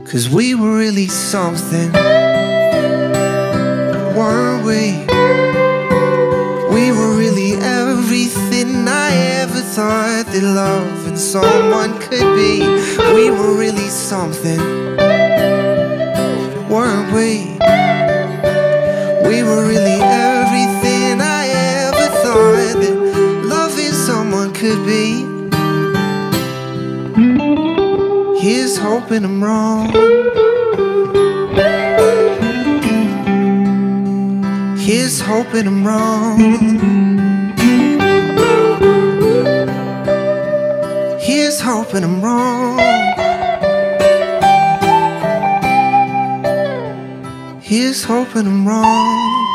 'Cause we were really something, weren't we? We were really everything I ever thought that loving someone could be. We were really something, weren't we? We were really everything I ever thought that loving someone could be. Here's hoping I'm wrong. Here's hoping I'm wrong. Here's hoping I'm wrong. Here's hoping I'm wrong.